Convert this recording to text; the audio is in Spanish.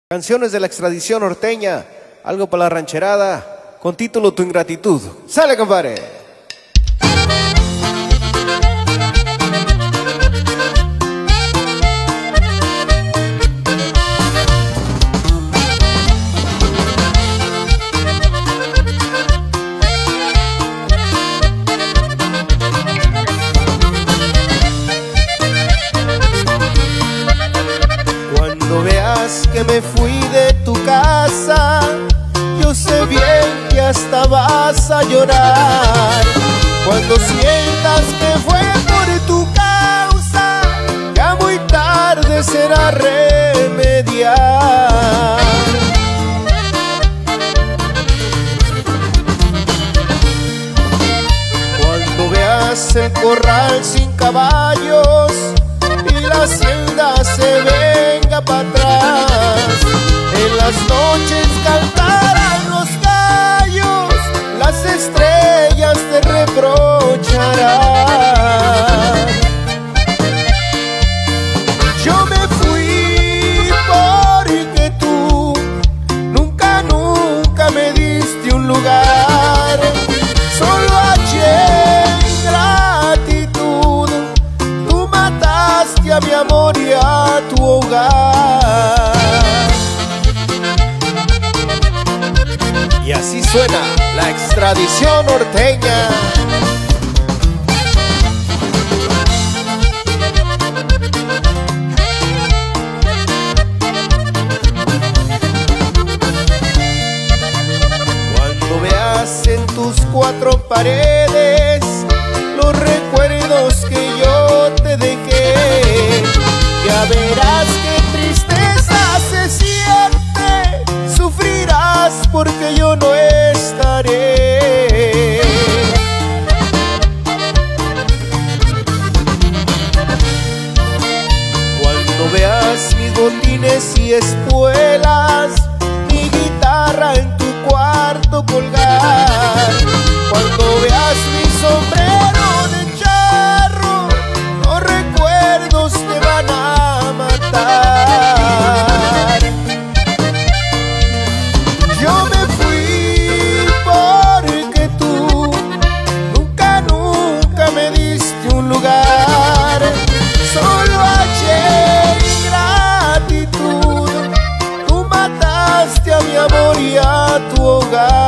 Canciones de la extradición norteña, algo para la rancherada, con título Tu Ingratitud. ¡Sale, compadre! Cuando veas que me fui de tu casa, yo sé bien que hasta vas a llorar. Cuando sientas que fue por tu causa, ya muy tarde será remediar. Cuando veas el corral sin caballos y la hacienda se venga para atrás, en las noches cantarán los gallos, las estrellas te reprocharán. Yo me fui porque tú nunca me diste un lugar. Solo hallé ingratitud, tú mataste a mi amor y a tu hogar. Y así suena la extradición norteña. Cuando veas en tus cuatro paredes los recuerdos que yo te dejé, ya verás qué tristeza se siente, sufrirás porque yo no estaré. Cuando veas mis botines y espuelas, mi guitarra en tu cuarto colgar, cuando veas mi sombrero de charro, los recuerdos te van a matar. Yo me fui porque tú nunca me diste un lugar. Solo hallé ingratitud, tú mataste a mi amor y a tu hogar.